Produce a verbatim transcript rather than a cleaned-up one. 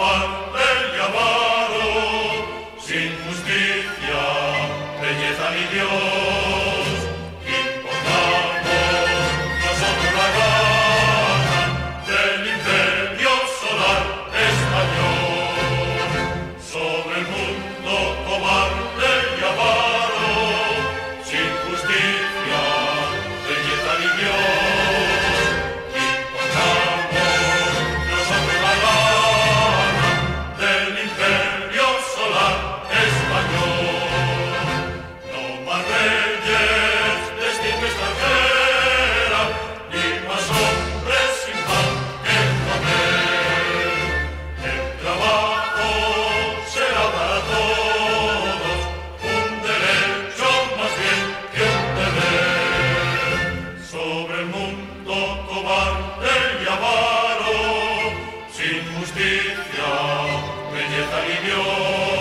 cobarde y avaro, sin justicia, belleza ni Dios, importamos nosotros la gana del imperio solar español. Sobre el mundo cobarde y avaro, sin justicia, belleza ni Dios, sin justicia, belleza ni Dios.